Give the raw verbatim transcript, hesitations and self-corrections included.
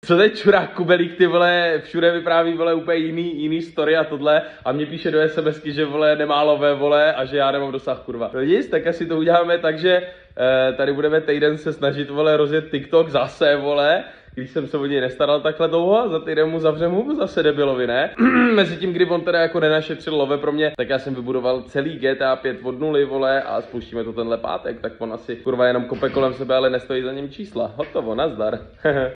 Co teď čurák Kubelík, ty vole, všude vypráví, vole, úplně jiný, jiný story a tohle a mě píše do SMSky, že, vole, nemá lové, vole, a že já nemám dosah, kurva. No nic, tak asi to uděláme tak, že eh, tady budeme týden se snažit, vole, rozjet TikTok zase, vole, když jsem se o něj nestaral takhle dlouho, za týden mu zavřem hubu zase debilovi, ne? Mezi tím, kdy on teda jako nenašetřil love pro mě, tak já jsem vybudoval celý G T A pět od nuly, vole, a spouštíme to tenhle pátek, tak on asi, kurva, jenom kope kolem sebe, ale nestojí za ním čísla. Hotovo, nazdar.